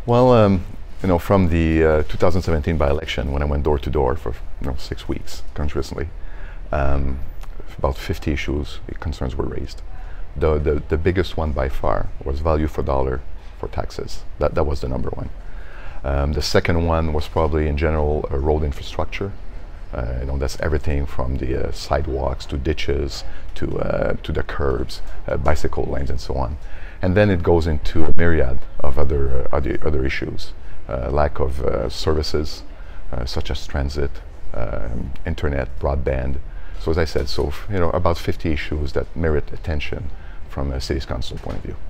Well, from the 2017 by-election, when I went door to door for 6 weeks continuously, about 50 issues, concerns were raised. The biggest one by far was value for dollar for taxes. That was the number one. The second one was probably in general road infrastructure. That's everything from the sidewalks to ditches to the curbs, bicycle lanes, and so on. And then it goes into a myriad of other issues, lack of services such as transit, internet, broadband. So as I said, about 50 issues that merit attention from a city's council point of view.